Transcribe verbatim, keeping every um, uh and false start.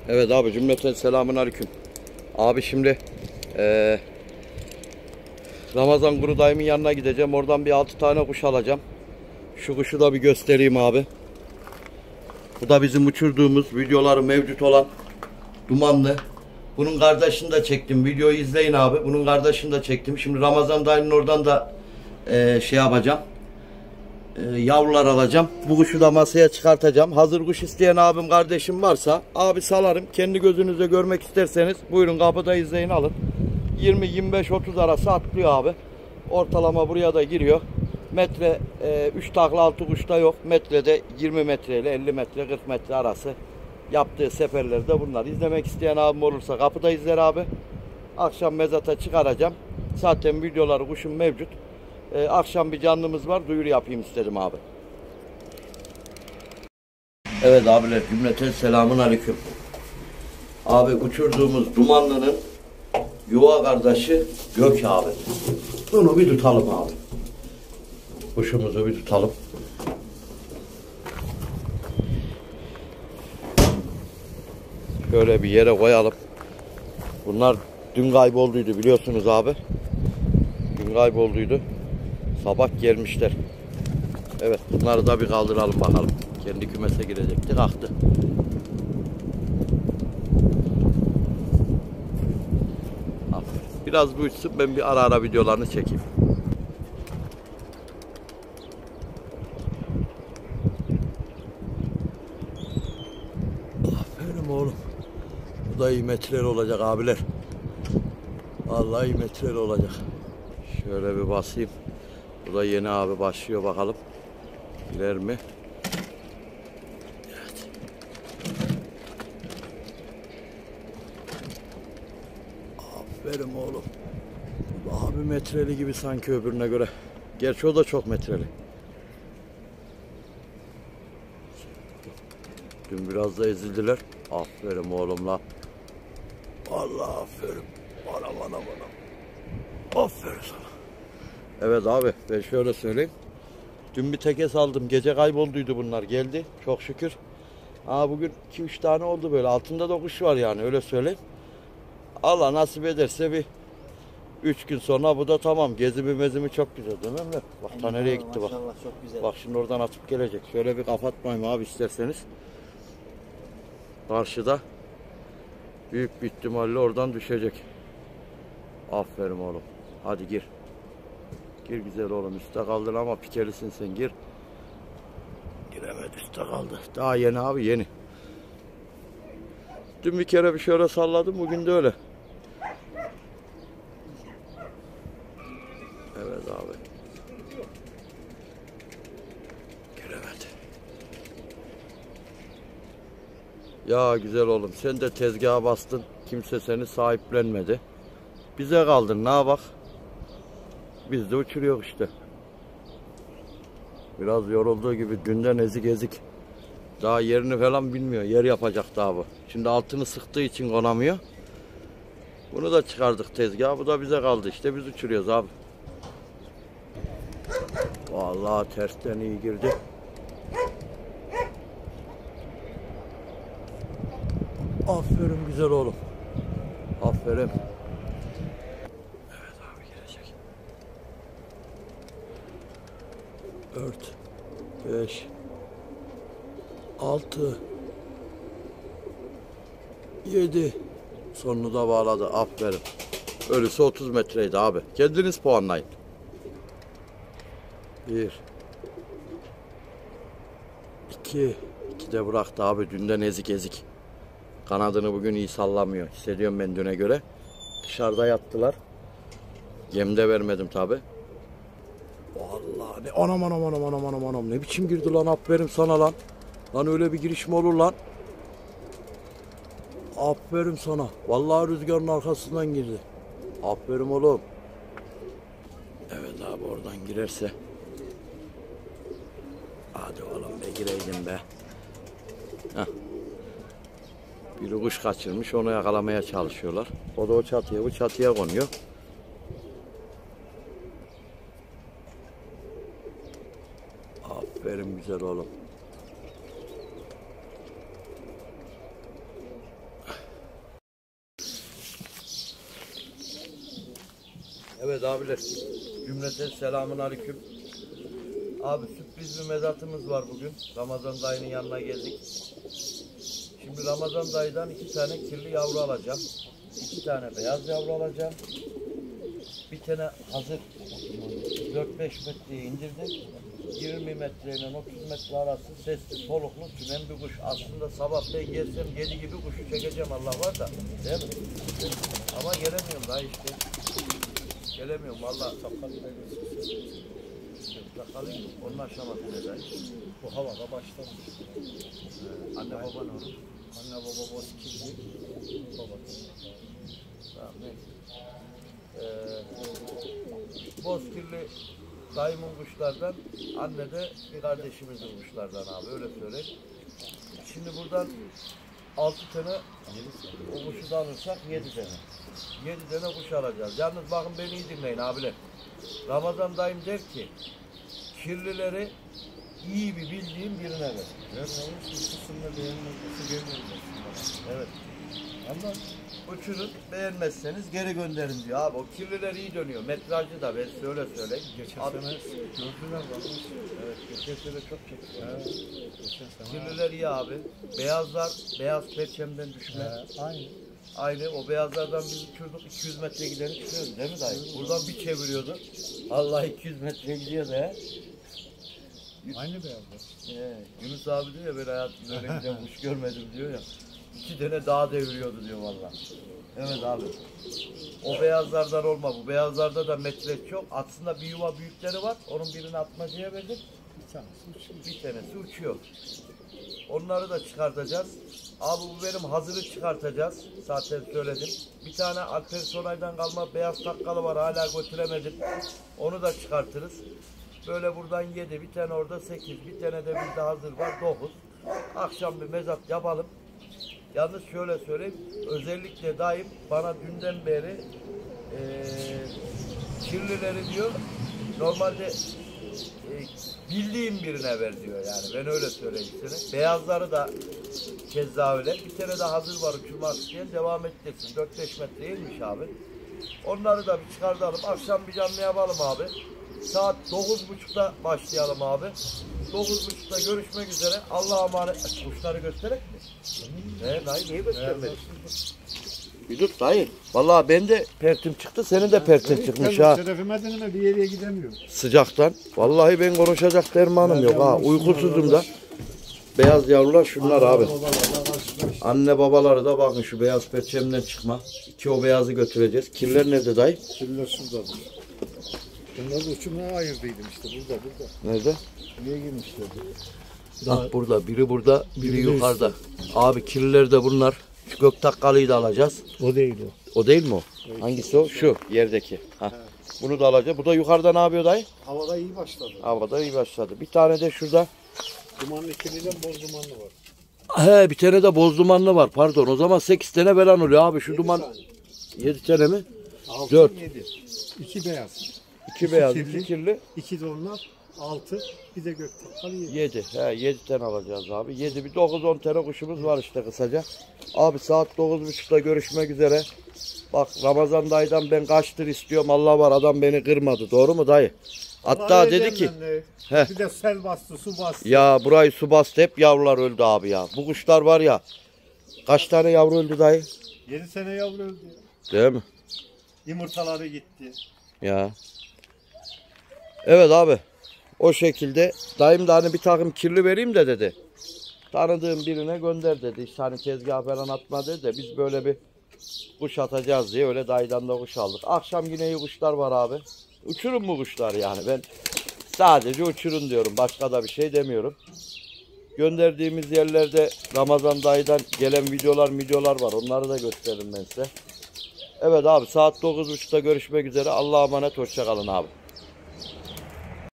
Evet abi, cümleten selamun aleyküm. Abi şimdi ee, Ramazan Guru dayımın yanına gideceğim. Oradan bir altı tane kuş alacağım. Şu kuşu da bir göstereyim abi. Bu da bizim uçurduğumuz, videoları mevcut olan dumanlı. Bunun kardeşini de çektim. Videoyu izleyin abi. Bunun kardeşini de çektim. Şimdi Ramazan dayının oradan da ee, şey yapacağım. E, yavrular alacağım. Bu kuşu da masaya çıkartacağım. Hazır kuş isteyen abim kardeşim varsa abi salarım. Kendi gözünüzle görmek isterseniz buyurun, kapıda izleyin, alın. yirmi yirmi beş otuz arası atlıyor abi. Ortalama buraya da giriyor. Metre e, üç takla altı kuşta yok. Metrede yirmi metre ile elli metre kırk metre arası yaptığı seferlerde bunlar. İzlemek isteyen abim olursa kapıda izler abi. Akşam mezata çıkaracağım. Zaten videoları kuşun mevcut. Ee, akşam bir canlımız var, duyuru yapayım istedim abi. Evet abiler, cümleten selamun aleyküm. Abi uçurduğumuz dumanlının yuva kardeşi Gök abi. Bunu bir tutalım abi. Kuşumuzu bir tutalım. Şöyle bir yere koyalım. Bunlar dün kaybolduydu biliyorsunuz abi. Dün kaybolduydu. Sabah gelmişler. Evet, bunları da bir kaldıralım bakalım. Kendi kümese girecekti, kalktı. Biraz bu uçsun, ben bir ara ara videolarını çekeyim. Aferin oğlum. Bu da iyi metreli olacak abiler. Vallahi iyi metreli olacak. Şöyle bir basayım. Bu da yeni abi, başlıyor bakalım. Girer mi? Evet. Aferin oğlum. Abi metreli gibi sanki öbürüne göre. Gerçi o da çok metreli. Dün biraz da ezildiler. Aferin oğlumla. Vallahi aferin. Bana bana bana. Aferin sana. Evet abi, ben şöyle söyleyeyim. Dün bir tekes aldım. Gece kaybolduydu bunlar. Geldi. Çok şükür. Aa, bugün iki üç tane oldu böyle. Altında da kuş var yani, öyle söyleyeyim. Allah nasip ederse bir üç gün sonra bu da tamam. Gezimi mezimi çok güzel değil mi? Bak ta nereye gitti bak. Çok güzel. Bak şimdi oradan atıp gelecek. Şöyle bir kapatmayayım abi isterseniz. Karşıda büyük bir ihtimalle oradan düşecek. Aferin oğlum. Hadi gir. Gir güzel oğlum. Üste kaldın ama pikelisin sen, gir. Giremedi, üstte kaldı. Daha yeni abi, yeni. Dün bir kere bir şöyle salladım, bugün de öyle. Evet abi. Giremedi. Ya güzel oğlum, sen de tezgaha bastın. Kimse seni sahiplenmedi. Bize kaldın, ne yapak? Biz de uçuruyor işte. Biraz yorulduğu gibi, dünden ezik ezik. Daha yerini falan bilmiyor. Yer yapacak daha bu. Şimdi altını sıktığı için konamıyor. Bunu da çıkardık tezgaha. Bu da bize kaldı işte. Biz uçuruyoruz abi. Vallahi tersten iyi girdi. Aferin güzel oğlum. Aferin. Evet abi, gelecek. Dört, beş, altı, yedi. Sonunu da bağladı. Aferin. Ölüsü otuz metreydi abi. Kendiniz puanlayın. Bir. İki. İki de bıraktı abi. Dünden ezik ezik. Kanadını bugün iyi sallamıyor. Hissediyorum ben düne göre. Dışarıda yattılar. Yemde vermedim tabi. Vallahi ne anam anam anam anam anam anam. Ne biçim girdi lan, aferin sana lan. Lan öyle bir giriş mi olur lan? Aferin sana. Vallahi rüzgarın arkasından girdi. Aferin oğlum. Evet abi, oradan girerse. Hadi oğlum be, gireydin be. Heh. Biri kuş kaçırmış, onu yakalamaya çalışıyorlar. O da o çatıya, bu çatıya konuyor. Aferin güzel oğlum. Evet abiler, cümleten selamun aleyküm. Abi sürpriz bir mezatımız var bugün. Ramazan dayının yanına geldik. Şimdi Ramazan dayıdan iki tane kirli yavru alacağım. İki tane beyaz yavru alacağım. Bir tane hazır dört beş metreye indirdim. yirmi metreyle otuz metre arası sesli, soluklu, tümen bir kuş. Aslında sabah ben gelsem yedi gibi kuşu çekeceğim, Allah var da. Değil mi? Ama gelemiyorum daha işte. Gelemiyorum valla. Sakalıyım. Onun aşaması ne dayı? Bu havada başlamış. Ee, anne baba ne olur? Anne baba boz kirli. Baba. Tamam neyse. Ee, bozkirli dayımın kuşlardan, anne de bir kardeşimizin kuşlardan abi, öyle söyleyeyim. Şimdi buradan altı tane o kuşu da alırsak yedi tane. Yedi tane kuş alacağız. Yalnız bakın beni iyi dinleyin abiler. Ramazan dayım der ki kirlileri iyi bir bildiğim birine ver. Vermeyin, kısımda beğenmezmesi vermeyin. Evet. Ama uçurun, beğenmezseniz geri gönderin diyor abi. O kirliler iyi dönüyor. Metrajı da ben öyle söyleyeyim. Geçen Abi, sene gördüler bakmış. evet, geçen sene çok çekti. Evet. Geçen sene. Kirliler iyi abi. Beyazlar, beyaz perçemden düşme. He, aynı. Aynı o beyazlardan biz uçurduk, iki yüz metre gideni çıkıyoruz değil mi dayı? Buradan bir çeviriyordu. Allah iki yüz metre gidiyordu he. Aynı beyazlar. Ee, Yunus abi diyor ya, ben hayatımda öyle giden kuş görmedim diyor ya. İki tane daha deviriyordu diyor valla. Evet abi. O beyazlardan olma. Bu beyazlarda da metre çok. Aslında bir yuva büyükleri var. Onun birini atmacaya verdik. Bir tanesi uçuyor. Bir tanesi uçuyor. Onları da çıkartacağız. Abi bu benim hazırı çıkartacağız. Zaten söyledim. Bir tane Alper Sonay'dan kalma beyaz takkalı var. Hala götüremedim. Onu da çıkartırız. Böyle buradan yedi. Bir tane orada sekiz. Bir tane de bizde hazır var. dokuz. Akşam bir mezat yapalım. Yalnız şöyle söyleyeyim. Özellikle daim bana dünden beri ee, kirlileri diyor. Normalde e, bildiğim birine ver diyor yani. Ben öyle söyleyeyim sana. Beyazları da keza öyle. Bir tane de hazır var uçurmak isteyen, devam ettirsin. dört beş metreymiş abi. Onları da bir çıkartalım. Akşam bir canlı yapalım abi. Saat dokuz buçukta başlayalım abi. dokuz buçukta görüşmek üzere. Allah'a emanet. Kuşları göstererek mi? Ne dayı, niye göstermedin? Bir tut dayı. Vallahi ben de pertim çıktı, senin de pertin çıkmış ha. Şerefime deneme bir yere gidemiyorum. Sıcaktan. Vallahi ben konuşacak dermanım yok ha. Uykusuzum da. Beyaz yavrular şunlar abi. Anne babaları da bakın şu beyaz perçemden çıkma. İki o beyazı götüreceğiz. Kirler nerede dayı? Kirler şuradadır. Bunları da uçumuna ayırdıydım işte burada burada. Nerede? Buraya girmişlerdi. Bak burada, biri burada, biri yukarıda. Abi kirliler de bunlar. Şu gök takkalıyı da alacağız. O değil o. O değil mi o? Hangisi o? Şu yerdeki. Heh. Bunu da alacağız. Bu da yukarıda ne yapıyor dayı? Havada iyi başladı. Havada iyi başladı. Bir tane de şurada. Dumanlı kirliden boz dumanlı var. He, bir tane de boz dumanlı var. Pardon. O zaman sekiz tane falan oluyor abi. Şu duman. Yedi tane mi? Altı, Dört. yedi. İki beyaz. İki beyaz, kirli. iki kirli. İki de onlar. Altı. Bir de gök takkalı yedi. Yedi. He, yedi tane alacağız abi. Yedi. Bir dokuz on tane kuşumuz var işte kısaca. Abi saat dokuz buçukta görüşmek üzere. Bak Ramazan dayıdan ben kaçtır istiyorum. Allah var, adam beni kırmadı. Doğru mu dayı? Hatta Vallahi dedi ki heh. Bir de sel bastı, su bastı. ya burayı su bastı, hep yavrular öldü abi ya. Bu kuşlar var ya. Kaç tane yavru öldü dayı? Yedi sene yavru öldü. Değil mi? Yumurtaları gitti. Ya. Evet abi. O şekilde dayım da hani bir takım kirli vereyim de dedi. Tanıdığım birine gönder dedi. İşte hani tezgah falan atma dedi de biz böyle bir kuş atacağız diye öyle dayıdan da kuş aldık. Akşam yine iyi kuşlar var abi. Uçurun bu kuşlar yani. Ben sadece uçurun diyorum. Başka da bir şey demiyorum. Gönderdiğimiz yerlerde Ramazan dayıdan gelen videolar videolar var. Onları da gösteririm ben size. Evet abi saat dokuz buçukta görüşmek üzere. Allah'a emanet, hoşça kalın abi.